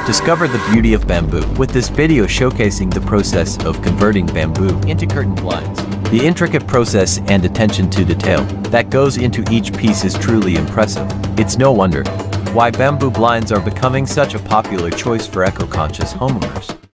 Discover the beauty of bamboo with this video showcasing the process of converting bamboo into curtain blinds. The intricate process and attention to detail that goes into each piece is truly impressive. It's no wonder why bamboo blinds are becoming such a popular choice for eco-conscious homeowners.